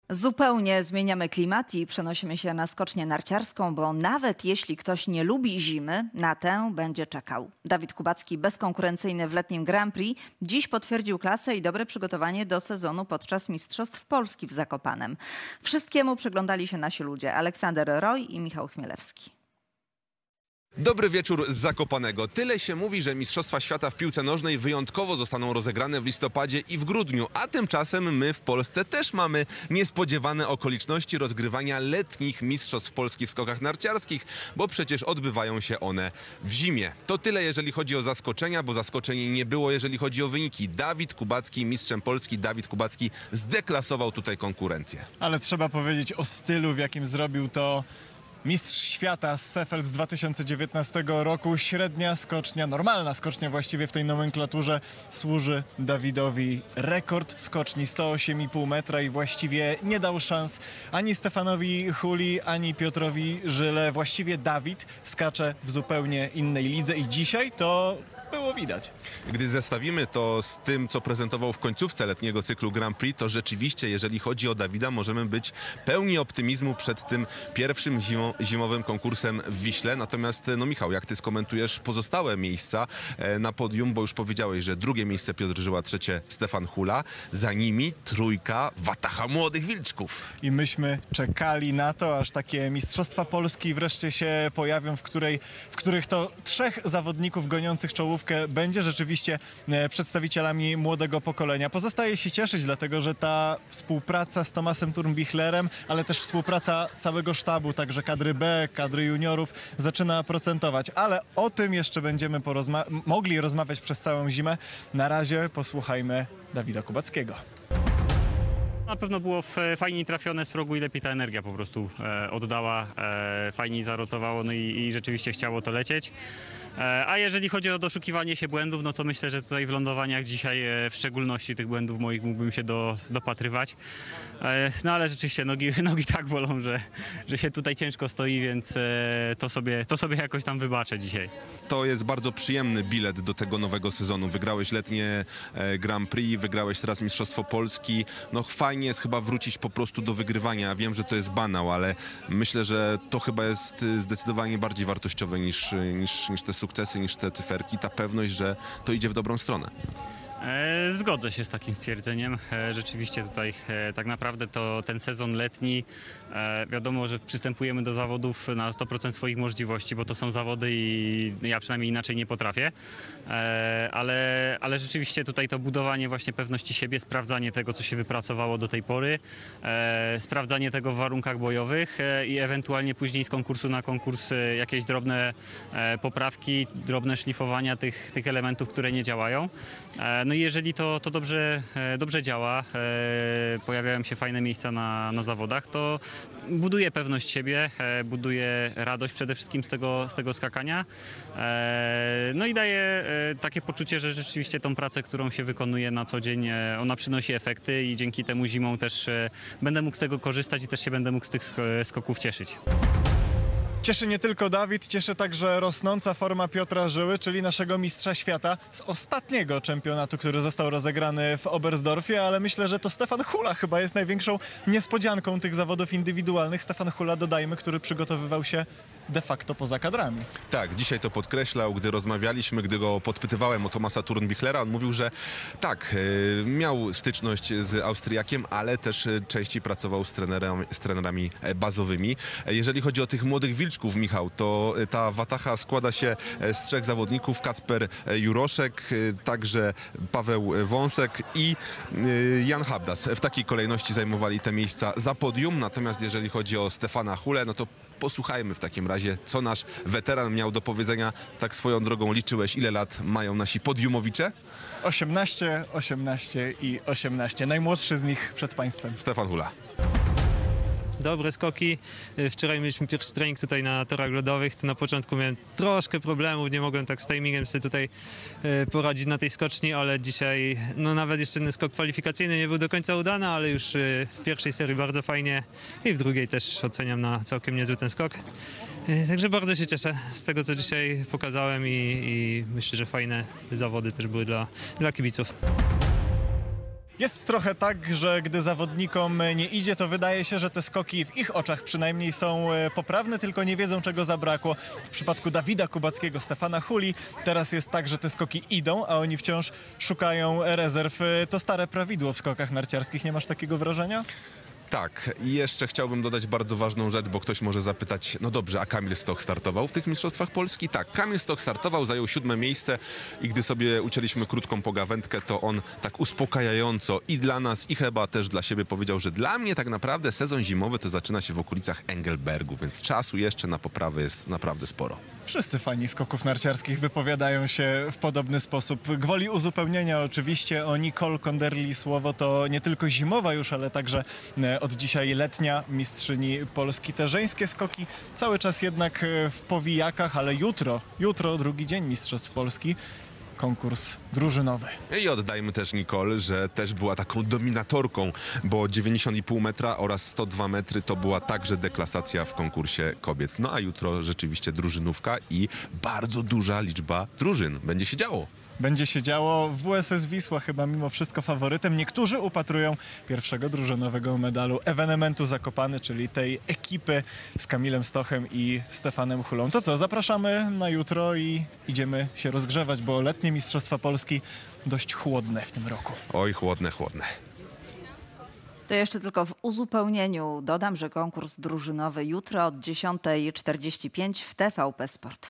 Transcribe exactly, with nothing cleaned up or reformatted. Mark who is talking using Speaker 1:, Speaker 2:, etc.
Speaker 1: Zupełnie zmieniamy klimat i przenosimy się na skocznię narciarską, bo nawet jeśli ktoś nie lubi zimy, na tę będzie czekał. Dawid Kubacki, bezkonkurencyjny w letnim Grand Prix, dziś potwierdził klasę i dobre przygotowanie do sezonu podczas Mistrzostw Polski w Zakopanem. Wszystkiemu przyglądali się nasi ludzie: Aleksander Roy i Michał Chmielewski.
Speaker 2: Dobry wieczór z Zakopanego. Tyle się mówi, że Mistrzostwa Świata w piłce nożnej wyjątkowo zostaną rozegrane w listopadzie i w grudniu, a tymczasem my w Polsce też mamy niespodziewane okoliczności rozgrywania letnich Mistrzostw Polski w skokach narciarskich, bo przecież odbywają się one w zimie. To tyle, jeżeli chodzi o zaskoczenia, bo zaskoczeń nie było, jeżeli chodzi o wyniki. Dawid Kubacki, mistrzem Polski, Dawid Kubacki zdeklasował tutaj konkurencję.
Speaker 3: Ale trzeba powiedzieć o stylu, w jakim zrobił to mistrz świata z Seefeld z dwa tysiące dziewiętnastego roku. Średnia skocznia, normalna skocznia właściwie w tej nomenklaturze, służy Dawidowi. Rekord skoczni sto osiem i pół metra i właściwie nie dał szans ani Stefanowi Huli, ani Piotrowi Żyle. Właściwie Dawid skacze w zupełnie innej lidze i dzisiaj to było widać.
Speaker 2: Gdy zestawimy to z tym, co prezentował w końcówce letniego cyklu Grand Prix, to rzeczywiście, jeżeli chodzi o Dawida, możemy być pełni optymizmu przed tym pierwszym zimą, zimowym konkursem w Wiśle. Natomiast, no Michał, jak ty skomentujesz pozostałe miejsca na podium, bo już powiedziałeś, że drugie miejsce Piotr Żyła, trzecie Stefan Hula, za nimi trójka watacha młodych wilczków.
Speaker 3: I myśmy czekali na to, aż takie Mistrzostwa Polski wreszcie się pojawią, w, której, w których to trzech zawodników goniących czołówkę będzie rzeczywiście przedstawicielami młodego pokolenia. Pozostaje się cieszyć, dlatego że ta współpraca z Tomasem Turnbichlerem, ale też współpraca całego sztabu, także kadry B, kadry juniorów, zaczyna procentować. Ale o tym jeszcze będziemy porozma mogli rozmawiać przez całą zimę. Na razie posłuchajmy Dawida Kubackiego.
Speaker 4: Na pewno było fajniej trafione z progu i lepiej ta energia po prostu e, oddała, e, fajniej zarotowało, no i, i rzeczywiście chciało to lecieć. E, a jeżeli chodzi o doszukiwanie się błędów, no to myślę, że tutaj w lądowaniach dzisiaj e, w szczególności tych błędów moich mógłbym się do, dopatrywać. E, no ale rzeczywiście nogi, nogi tak bolą, że, że się tutaj ciężko stoi, więc e, to, sobie, to sobie jakoś tam wybaczę dzisiaj.
Speaker 2: To jest bardzo przyjemny bilet do tego nowego sezonu. Wygrałeś letnie e, Grand Prix, wygrałeś teraz Mistrzostwo Polski. No fajnie jest chyba wrócić po prostu do wygrywania. Wiem, że to jest banał, ale myślę, że to chyba jest zdecydowanie bardziej wartościowe niż, niż, niż te sukcesy, niż te cyferki. Ta pewność, że to idzie w dobrą stronę.
Speaker 4: E, zgodzę się z takim stwierdzeniem. E, rzeczywiście tutaj e, tak naprawdę to ten sezon letni, e, wiadomo, że przystępujemy do zawodów na sto procent swoich możliwości, bo to są zawody i ja przynajmniej inaczej nie potrafię, e, ale, ale rzeczywiście tutaj to budowanie właśnie pewności siebie, sprawdzanie tego, co się wypracowało do tej pory, e, sprawdzanie tego w warunkach bojowych e, i ewentualnie później z konkursu na konkurs e, jakieś drobne e, poprawki, drobne szlifowania tych, tych elementów, które nie działają. E, No i jeżeli to, to dobrze, dobrze działa, e, pojawiają się fajne miejsca na, na zawodach, to buduje pewność siebie, e, buduje radość przede wszystkim z tego, z tego skakania. E, no i daje e, takie poczucie, że rzeczywiście tą pracę, którą się wykonuje na co dzień, e, ona przynosi efekty i dzięki temu zimą też e, będę mógł z tego korzystać i też się będę mógł z tych e, skoków cieszyć.
Speaker 3: Cieszy nie tylko Dawid, cieszy także rosnąca forma Piotra Żyły, czyli naszego mistrza świata z ostatniego czempionatu, który został rozegrany w Oberstdorfie, ale myślę, że to Stefan Hula chyba jest największą niespodzianką tych zawodów indywidualnych. Stefan Hula, dodajmy, który przygotowywał się de facto poza kadrami.
Speaker 2: Tak, dzisiaj to podkreślał, gdy rozmawialiśmy, gdy go podpytywałem o Tomasa Turnbichlera. On mówił, że tak, miał styczność z Austriakiem, ale też częściej pracował z, trenerem, z trenerami bazowymi. Jeżeli chodzi o tych młodych wilczków, Michał, to ta watacha składa się z trzech zawodników: Kacper Juroszek, także Paweł Wąsek i Jan Habdas. W takiej kolejności zajmowali te miejsca za podium, natomiast jeżeli chodzi o Stefana Hulę, no to posłuchajmy w takim razie, co nasz weteran miał do powiedzenia. Tak swoją drogą liczyłeś, ile lat mają nasi podiumowicze?
Speaker 3: osiemnaście, osiemnaście i osiemnaście. Najmłodszy z nich przed państwem.
Speaker 2: Stefan Hula.
Speaker 5: Dobre skoki. Wczoraj mieliśmy pierwszy trening tutaj na torach lodowych. To na początku miałem troszkę problemów, nie mogłem tak z timingiem sobie tutaj poradzić na tej skoczni, ale dzisiaj no nawet jeszcze ten skok kwalifikacyjny nie był do końca udany, ale już w pierwszej serii bardzo fajnie i w drugiej też oceniam na całkiem niezły ten skok. Także bardzo się cieszę z tego, co dzisiaj pokazałem i, i myślę, że fajne zawody też były dla, dla kibiców.
Speaker 3: Jest trochę tak, że gdy zawodnikom nie idzie, to wydaje się, że te skoki w ich oczach przynajmniej są e, poprawne, tylko nie wiedzą, czego zabrakło. W przypadku Dawida Kubackiego, Stefana Huli teraz jest tak, że te skoki idą, a oni wciąż szukają rezerw. E, To stare prawidło w skokach narciarskich. Nie masz takiego wrażenia?
Speaker 2: Tak, i jeszcze chciałbym dodać bardzo ważną rzecz, bo ktoś może zapytać, no dobrze, a Kamil Stoch startował w tych Mistrzostwach Polski? Tak, Kamil Stoch startował, zajął siódme miejsce i gdy sobie ucięliśmy krótką pogawędkę, to on tak uspokajająco i dla nas, i chyba też dla siebie powiedział, że dla mnie tak naprawdę sezon zimowy to zaczyna się w okolicach Engelbergu, więc czasu jeszcze na poprawę jest naprawdę sporo.
Speaker 3: Wszyscy fani skoków narciarskich wypowiadają się w podobny sposób. Gwoli uzupełnienia oczywiście o Nicole Konderli słowo to nie tylko zimowa już, ale także e, od dzisiaj letnia mistrzyni Polski. Te żeńskie skoki cały czas jednak e, w powijakach, ale jutro, jutro drugi dzień Mistrzostw Polski. Konkurs drużynowy.
Speaker 2: I oddajmy też Nicole, że też była taką dominatorką, bo dziewięćdziesiąt i pół metra oraz sto dwa metry to była także deklasacja w konkursie kobiet. No a jutro rzeczywiście drużynówka i bardzo duża liczba drużyn. Będzie się działo.
Speaker 3: Będzie się działo. W U S S Wisła chyba mimo wszystko faworytem. Niektórzy upatrują pierwszego drużynowego medalu ewenementu Zakopane, czyli tej ekipy z Kamilem Stochem i Stefanem Hulą. To co, zapraszamy na jutro i idziemy się rozgrzewać, bo letnie Mistrzostwa Polski dość chłodne w tym roku.
Speaker 2: Oj, chłodne, chłodne.
Speaker 1: To jeszcze tylko w uzupełnieniu dodam, że konkurs drużynowy jutro od dziesiąta czterdzieści pięć w T V P Sport.